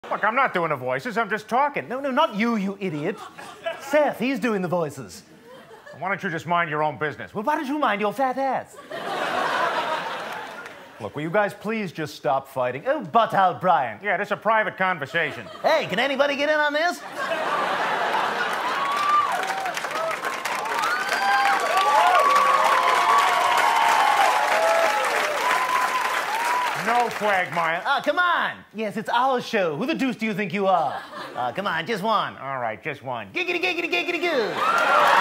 Look, I'm not doing the voices, I'm just talking. No, not you, you idiot. Seth, he's doing the voices. Why don't you just mind your own business? Well, why don't you mind your fat ass? Look, will you guys please just stop fighting? Oh, butt out, Brian. Yeah, this is a private conversation. Hey, can anybody get in on this? No quagmire. Oh, come on. Yes, it's our show. Who the deuce do you think you are? Come on, just one. All right, just one. Giggity, giggity, giggity, goo.